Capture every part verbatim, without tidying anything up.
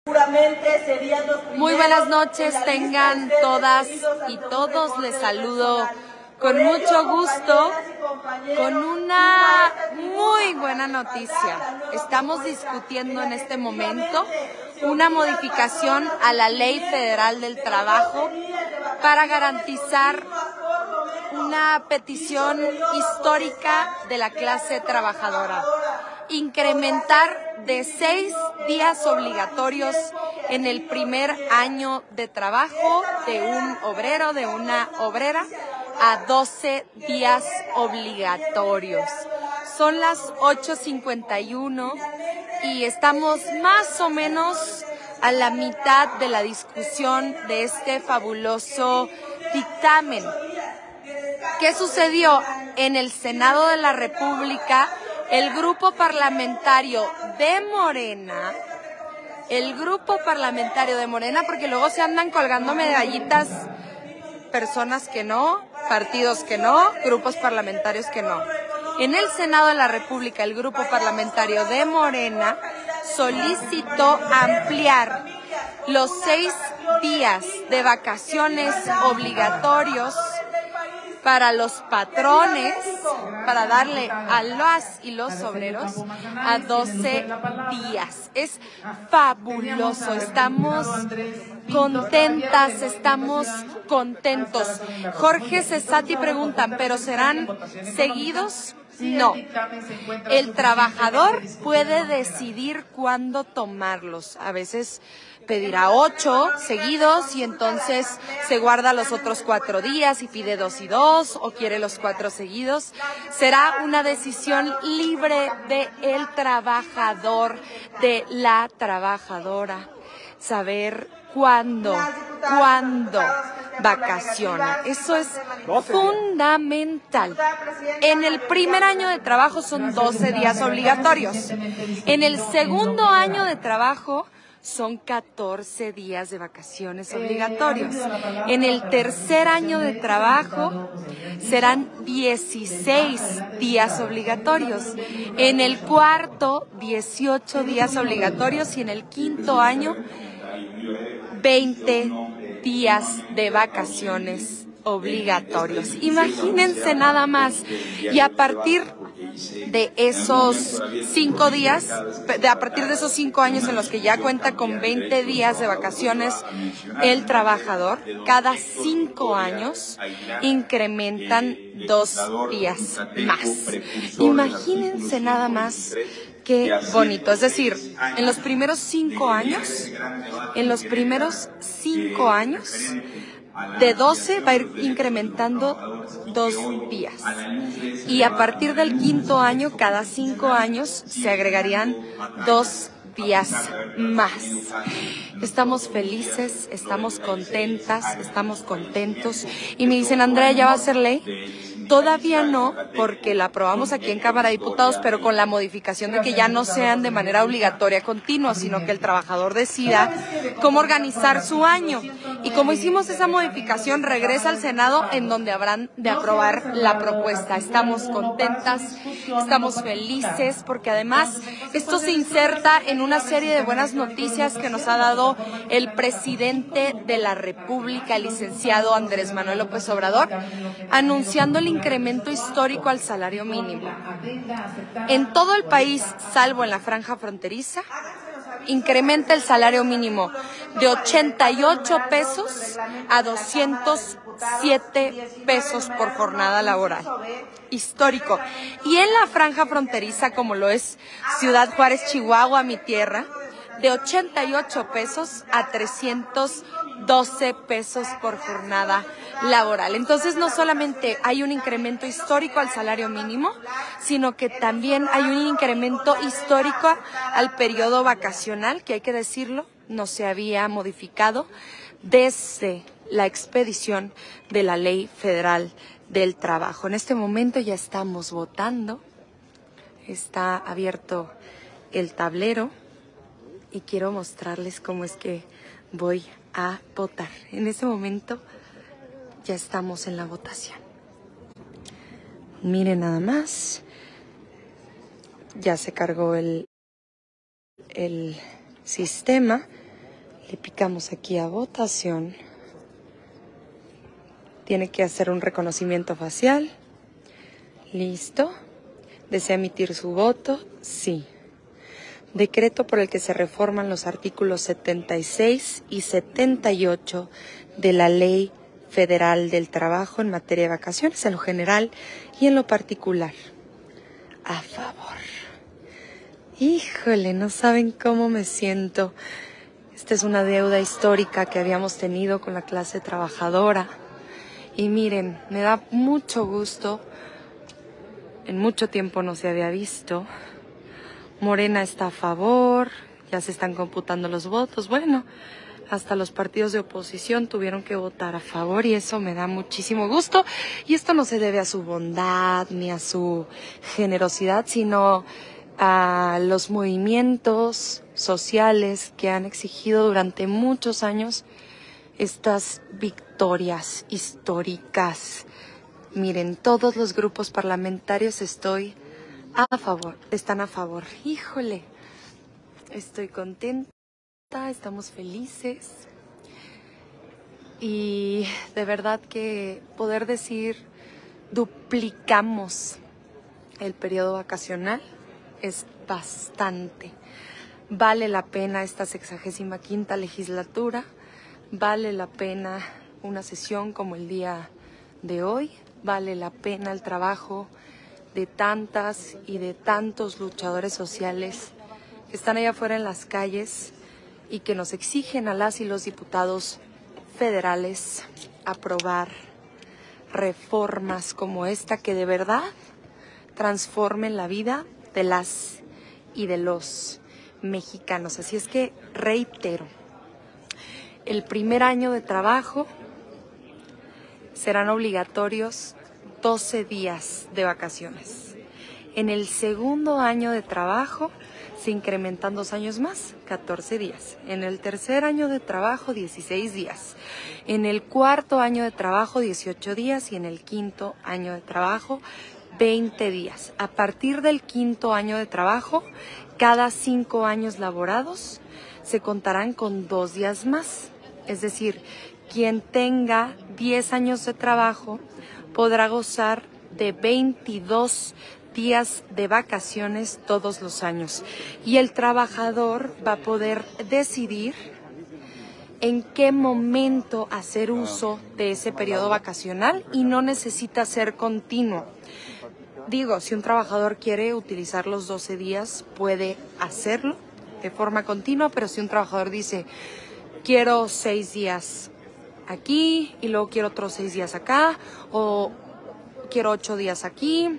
Muy buenas noches, tengan todas y todos. Les saludo con mucho gusto, con una muy buena noticia. Estamos discutiendo en este momento una modificación a la Ley Federal del Trabajo para garantizar una petición histórica de la clase trabajadora. Incrementar de seis días obligatorios en el primer año de trabajo de un obrero, de una obrera, a doce días obligatorios. Son las ocho cincuenta y uno y estamos más o menos a la mitad de la discusión de este fabuloso dictamen. ¿Qué sucedió? En el Senado de la República, el grupo parlamentario de Morena, el grupo parlamentario de Morena, porque luego se andan colgando medallitas personas que no, partidos que no, grupos parlamentarios que no. En el Senado de la República, el grupo parlamentario de Morena solicitó ampliar los seis días de vacaciones obligatorios para los patrones, para darle a las y los obreros a doce días. Es fabuloso, estamos contentas, estamos contentos. Jorge Cesati preguntan, ¿pero serán seguidos? No. El trabajador puede decidir cuándo tomarlos. A veces pedirá ocho seguidos y entonces se guarda los otros cuatro días y pide dos y dos o quiere los cuatro seguidos. Será una decisión libre del trabajador, de la trabajadora, saber cuándo, cuándo vacaciona. Eso es fundamental. En el primer año de trabajo son doce días obligatorios. En el segundo año de trabajo son catorce días de vacaciones obligatorios. En el tercer año de trabajo serán dieciséis días obligatorios. En el cuarto, dieciocho días obligatorios y en el quinto año, veinte días de vacaciones obligatorios. Imagínense nada más. Y a partir de esos cinco días, de a partir de esos cinco años en los que ya cuenta con veinte días de vacaciones, el trabajador, cada cinco años incrementan dos días más. Imagínense nada más. Qué bonito. Es decir, en los primeros cinco años, en los primeros cinco años, de doce va a ir incrementando dos días. Y a partir del quinto año, cada cinco años, se agregarían dos días más. Estamos felices, estamos contentas, estamos contentos. Y me dicen, Andrea, ¿ya va a ser ley? Todavía no, porque la aprobamos aquí en Cámara de Diputados, pero con la modificación de que ya no sean de manera obligatoria continua, sino que el trabajador decida cómo organizar su año. Y como hicimos esa modificación, regresa al Senado en donde habrán de aprobar la propuesta. Estamos contentas, estamos felices, porque además esto se inserta en una serie de buenas noticias que nos ha dado el presidente de la República, el licenciado Andrés Manuel López Obrador, anunciando el incremento histórico al salario mínimo. En todo el país, salvo en la franja fronteriza, incrementa el salario mínimo de ochenta y ocho pesos a doscientos siete pesos por jornada laboral. Histórico. Y en la franja fronteriza, como lo es Ciudad Juárez, Chihuahua, mi tierra, de ochenta y ocho pesos a trescientos doce pesos por jornada laboral. Entonces, no solamente hay un incremento histórico al salario mínimo, sino que también hay un incremento histórico al periodo vacacional, que hay que decirlo, no se había modificado desde la expedición de la Ley Federal del Trabajo. En este momento ya estamos votando, está abierto el tablero y quiero mostrarles cómo es que voy a votar. En este momento ya estamos en la votación. Miren nada más, ya se cargó el, el sistema Le picamos aquí a votación. Tiene que hacer un reconocimiento facial. Listo. ¿Desea emitir su voto? Sí. Decreto por el que se reforman los artículos setenta y seis y setenta y ocho de la Ley Federal del Trabajo en materia de vacaciones, en lo general y en lo particular. A favor. Híjole, no saben cómo me siento. Esta es una deuda histórica que habíamos tenido con la clase trabajadora. Y miren, me da mucho gusto. En mucho tiempo no se había visto. Morena está a favor, ya se están computando los votos. Bueno, hasta los partidos de oposición tuvieron que votar a favor y eso me da muchísimo gusto. Y esto no se debe a su bondad ni a su generosidad, sino a los movimientos sociales que han exigido durante muchos años estas victorias históricas. Miren, todos los grupos parlamentarios estoy a favor, están a favor. Híjole, estoy contenta, estamos felices. Y de verdad que poder decir duplicamos el periodo vacacional es bastante. Vale la pena esta sexagésima quinta legislatura, vale la pena una sesión como el día de hoy, vale la pena el trabajo de tantas y de tantos luchadores sociales que están allá afuera en las calles y que nos exigen a las y los diputados federales aprobar reformas como esta que de verdad transformen la vida de las y de los mexicanos. Así es que reitero, el primer año de trabajo serán obligatorios doce días de vacaciones. En el segundo año de trabajo se incrementan dos años más, catorce días. En el tercer año de trabajo, dieciséis días. En el cuarto año de trabajo, dieciocho días. Y en el quinto año de trabajo, veinte días. A partir del quinto año de trabajo, cada cinco años laborados se contarán con dos días más. Es decir, quien tenga diez años de trabajo podrá gozar de veintidós días de vacaciones todos los años. Y el trabajador va a poder decidir en qué momento hacer uso de ese periodo vacacional y no necesita ser continuo. Digo, si un trabajador quiere utilizar los doce días, puede hacerlo de forma continua, pero si un trabajador dice, quiero seis días aquí y luego quiero otros seis días acá, o quiero ocho días aquí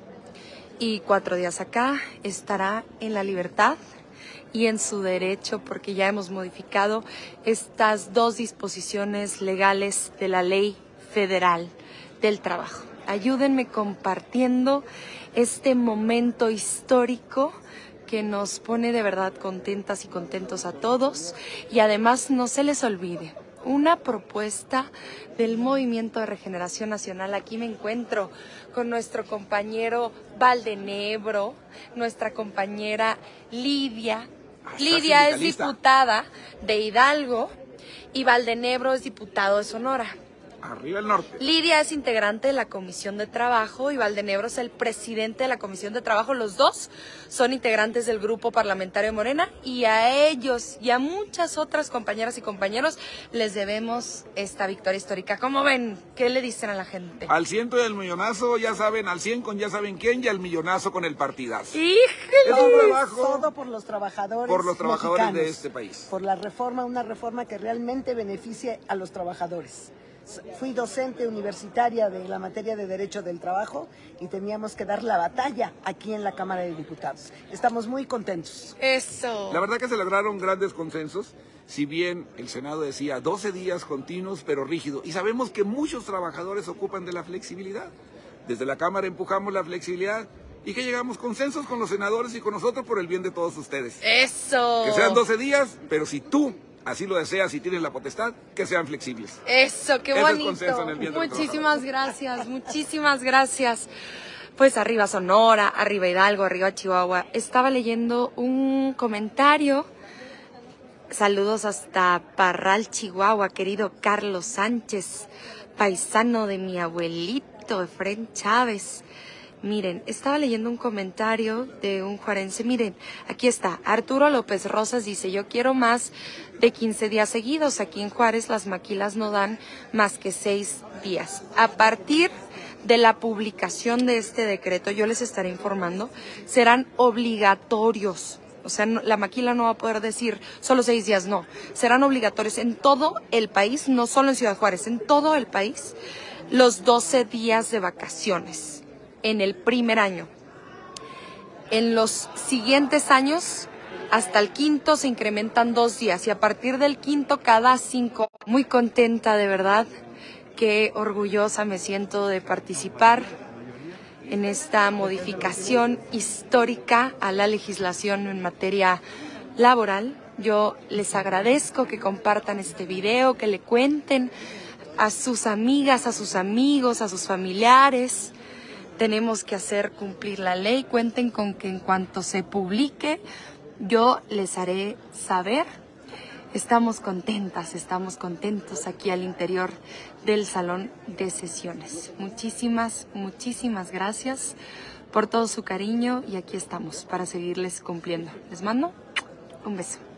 y cuatro días acá, estará en la libertad y en su derecho, porque ya hemos modificado estas dos disposiciones legales de la Ley Federal del Trabajo. Ayúdenme compartiendo este momento histórico que nos pone de verdad contentas y contentos a todos. Y además no se les olvide, una propuesta del Movimiento de Regeneración Nacional. Aquí me encuentro con nuestro compañero Valdenebro, nuestra compañera Lidia. Lidia es diputada de Hidalgo y Valdenebro es diputado de Sonora. Arriba el norte. Lidia es integrante de la Comisión de Trabajo y Valdenebro es el presidente de la Comisión de Trabajo. Los dos son integrantes del Grupo Parlamentario Morena y a ellos y a muchas otras compañeras y compañeros les debemos esta victoria histórica. ¿Cómo ven? ¿Qué le dicen a la gente? Al ciento y al millonazo, ya saben, al cien con ya saben quién y al millonazo con el partidazo. ¡Híjole! Es un trabajo todo por los trabajadores por los trabajadores mexicanos, de este país. Por la reforma, una reforma que realmente beneficie a los trabajadores. Fui docente universitaria de la materia de Derecho del Trabajo y teníamos que dar la batalla aquí en la Cámara de Diputados. Estamos muy contentos. Eso. La verdad que se lograron grandes consensos, si bien el Senado decía doce días continuos pero rígido. Y sabemos que muchos trabajadores ocupan de la flexibilidad. Desde la Cámara empujamos la flexibilidad y que llegamos consensos con los senadores y con nosotros por el bien de todos ustedes. Eso. Que sean doce días, pero si tú así lo deseas y tienes la potestad, que sean flexibles. Eso, qué Ese bonito. es consenso en el bien de los Muchísimas gracias, muchísimas gracias. Pues arriba Sonora, arriba Hidalgo, arriba Chihuahua. Estaba leyendo un comentario Saludos hasta Parral, Chihuahua, querido Carlos Sánchez, paisano de mi abuelito, Efren Chávez. Miren, estaba leyendo un comentario de un juarense. Miren, aquí está. Arturo López Rosas dice, yo quiero más de quince días seguidos. Aquí en Juárez las maquilas no dan más que seis días. A partir de la publicación de este decreto, yo les estaré informando, serán obligatorios. O sea, no, la maquila no va a poder decir solo seis días, no. Serán obligatorios en todo el país, no solo en Ciudad Juárez, en todo el país, los doce días de vacaciones. En el primer año. En los siguientes años, hasta el quinto se incrementan dos días y a partir del quinto cada cinco. Muy contenta, de verdad, qué orgullosa me siento de participar en esta modificación histórica a la legislación en materia laboral. Yo les agradezco que compartan este video, que le cuenten a sus amigas, a sus amigos, a sus familiares. Tenemos que hacer cumplir la ley. Cuenten con que en cuanto se publique, yo les haré saber. Estamos contentas, estamos contentos aquí al interior del salón de sesiones. Muchísimas, muchísimas gracias por todo su cariño y aquí estamos para seguirles cumpliendo. Les mando un beso.